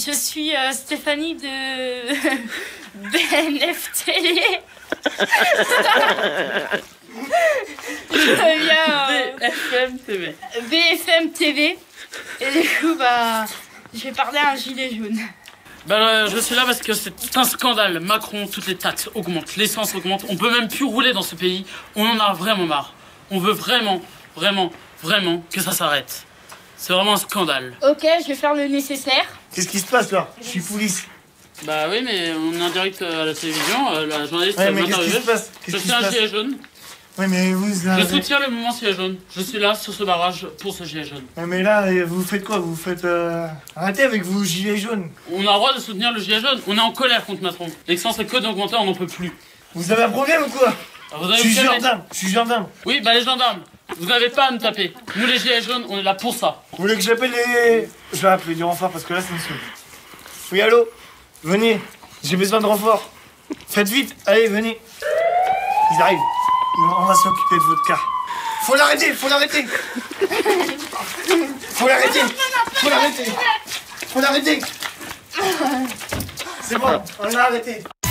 Je suis Stéphanie de BNF Télé. Je viens BFM TV. BFM TV. Et du coup, je vais parler à un gilet jaune. Je suis là parce que c'est un scandale. Macron, toutes les taxes augmentent, l'essence augmente. On peut même plus rouler dans ce pays. On en a vraiment marre. On veut vraiment que ça s'arrête. C'est vraiment un scandale. Ok, je vais faire le nécessaire. Qu'est-ce qui se passe là? Je suis police. Bah oui, mais on est en direct à la télévision. La journaliste Ouais, va mais qu'est-ce qui se m'interviewer. passe? Je suis un gilet jaune. Ouais, mais vous... Je soutiens le mouvement gilet jaune. Je suis là sur ce barrage pour ce gilet jaune. Ouais, mais là, vous faites quoi? Vous faites... Arrêtez avec vos gilets jaunes. On a le droit de soutenir le gilet jaune. On est en colère contre Macron. L'essence est que d'augmenter, on n'en peut plus. Vous avez un problème ou quoi? Alors, vous avez Je suis aucun- gendarme. Je suis gendarme. Oui, les gendarmes. Vous n'avez pas à nous taper. Nous, les gilets jaunes, on est là pour ça. Vous voulez que j'appelle les... Je vais appeler du renfort parce que là, ça me saoule. Oui, allô? Venez. J'ai besoin de renfort. Faites vite. Allez, venez. Ils arrivent. On va s'occuper de votre cas. Faut l'arrêter, faut l'arrêter. Faut l'arrêter. Faut l'arrêter. Faut l'arrêter. C'est bon, on l'a arrêté.